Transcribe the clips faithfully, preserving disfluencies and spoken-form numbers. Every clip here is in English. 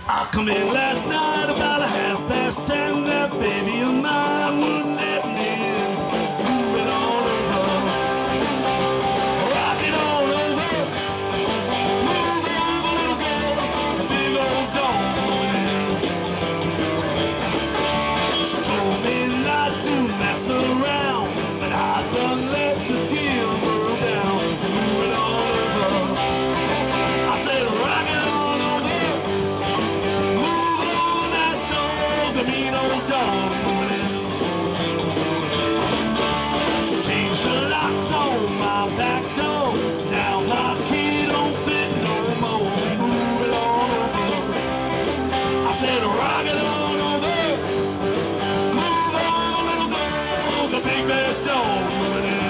I come in last night about a half past ten. That baby of mine wouldn't let me in. Move it on over, rock it on over, move over, little girl, big old dog moving in. She told me not to mess around, but I done let the deal go down. Move it on over, I said rock it on over, move over that stove, the mean old dog moving in. She changed the locks on my back door, now my key don't fit no more. Move it on over, I said rock it on over, move on little girl, the big bad dog moving in.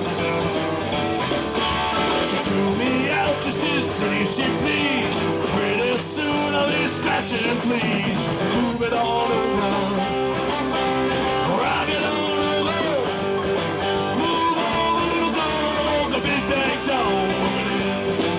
She threw me out just as three she pleased. Pretty soon I'll be scratching please. Move it on over, rock it on over, move on little girl, the big bad dog moving in.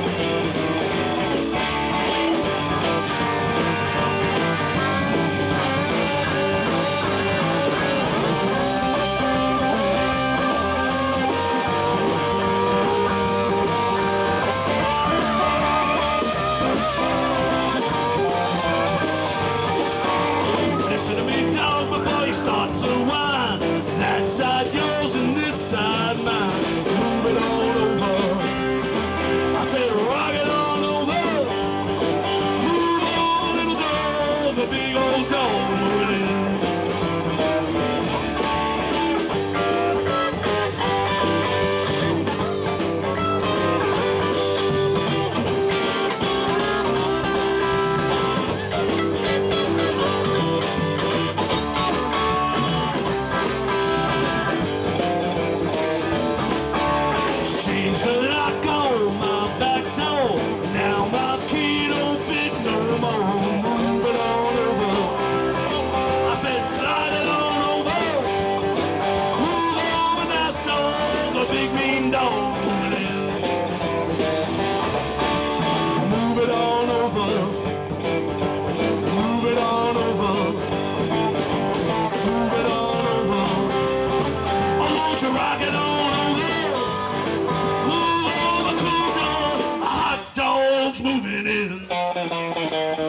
Listen to me, dog, before you start to whine. That side yours and this side mine. Move it on over, I said rock it on over, move on little girl, the big old dog moving in. Change the lock on my back door, now my key don't fit no more. Move it on over, I said slide it on over, move over that stove, the big mean dog moving in. Move it on over, move it on over, move it on over, oh won't you rock it on over, move over cool down, hot dogs moving in.